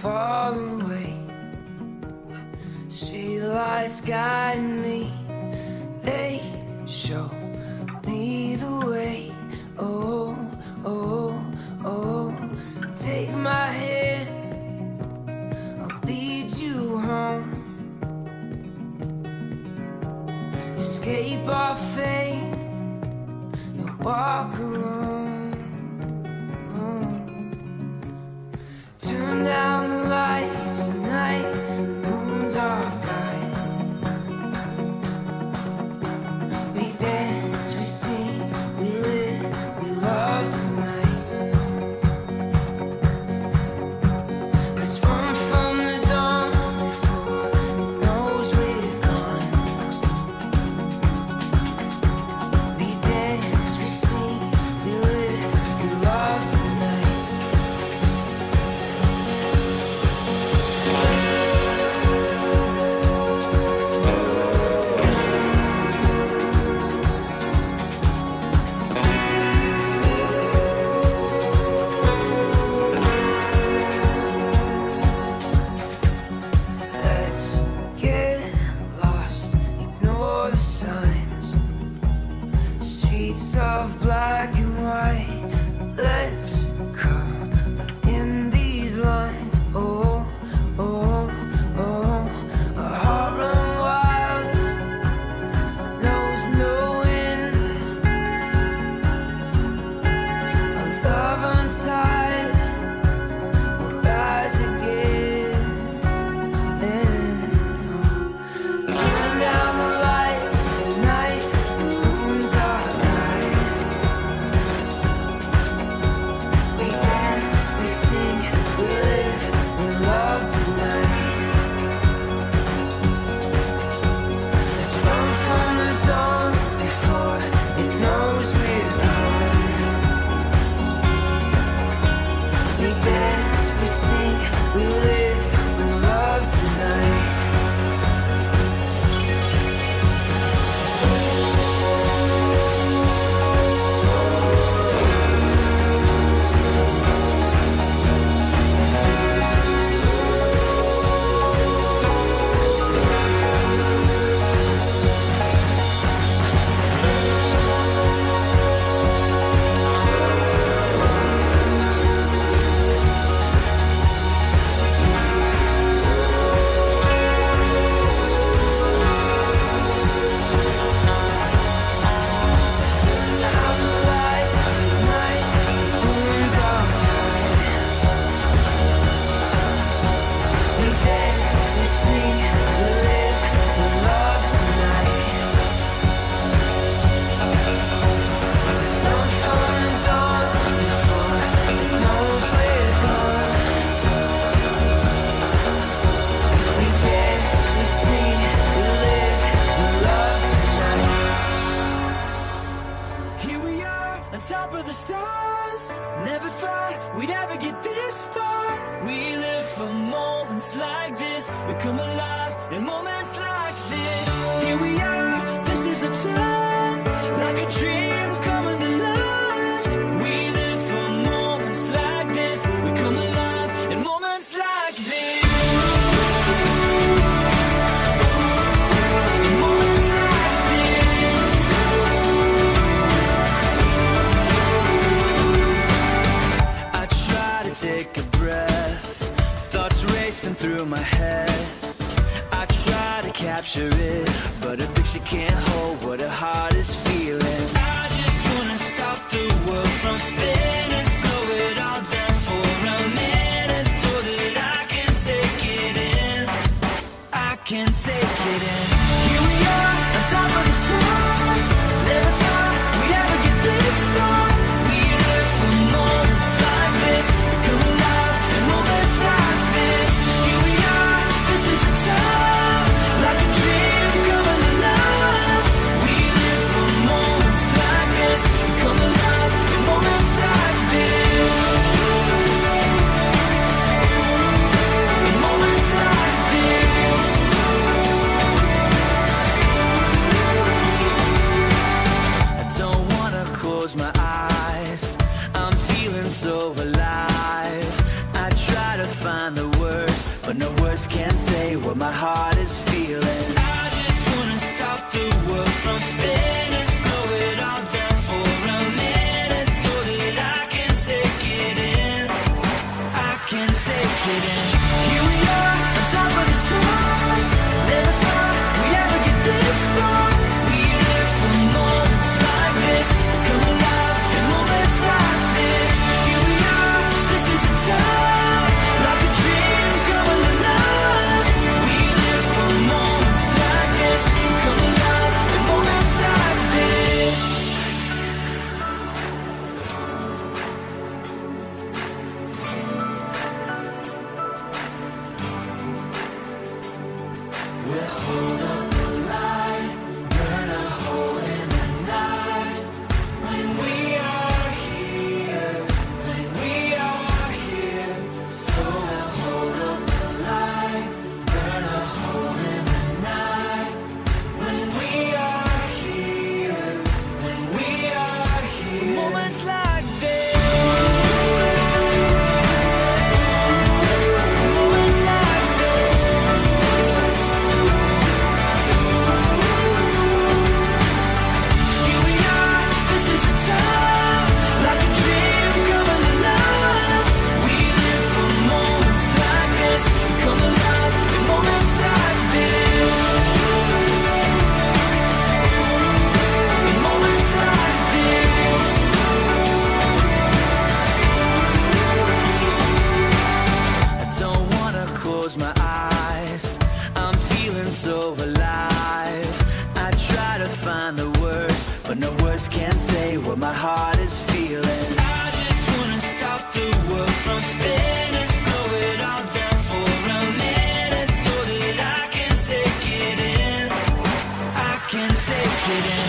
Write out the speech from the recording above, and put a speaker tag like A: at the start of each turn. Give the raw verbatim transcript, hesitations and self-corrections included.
A: fall away. Streetlights guide me, they show me the way. Oh, oh, oh, take my hand, I'll lead you home. Escape our fate and walk alone. Turn down the lights tonight, the moon's our guide. We dance, we sing, we live, we love tonight. Let's run from the dawn before it knows we're gone. We dance, we sing, we live, we love tonight. Let's get lost, ignore the signs. Streets of black and white. Let's come in these lines. Oh, oh, oh. A heart run wild, knows no end. A love untied will rise again. Turn down the lights tonight, the moon's our guide. We dance, we sing, we live, we love tonight. Let's run from the dawn before it knows we're gone. We dance, we sing, we live, we love tonight. Turn down the lights tonight, the moon's our guide. We dance, we sing, we live, we love tonight. Let's run from the dawn before it knows we're gone. We dance, we sing, we live, we love tonight.
B: Here we are, on top of the stars. Never thought we'd ever get this far. We live for moments like this. We come alive in moments like this. Here we are, this is a time, like a dream coming to life. We live for moments like this. We come alive in moments like this. In moments like this. I try to take a breath, thoughts racing through my head. I try to capture it, but a picture can't hold what a heart is feeling. I just wanna stop the world from spinning, slow it all down for a minute, so that I can take it in. I can take it in. Here we are, on top of the stars. Never thought we'd ever get this far. We live for moments like this. We come alive in moments like this. Here we are, this is a time, like a dream coming to life. We live for moments like this. We come alive in moments like words can't say what my heart is feeling. I just wanna stop the world from spinning, slow it all down for a minute, so that I can take it in. I can take it in. Here we are, on top of the stars. Never thought we'd ever get this far. We live for moments like this, come alive in moments like this. Here we are, this is a time, like a dream coming alive. We live for moments like this, come alive in moments like this. We'll hold up the light, burn a hole in the night. When we are here, when we are here. So we'll hold up the light, burn a hole in the night. When we are here, when we are here. Moments like this. Moments like this. Here we are, this is a time, like a dream coming alive. We live for moments like this, come alive in moments like this. In moments like this. I don't wanna close my eyes, I'm feeling so alive. I try to find the words, but no words can say what my heart is feeling. I just wanna stop the world from spinning, slow it all down for a minute, so that I can take it in. I can take it in.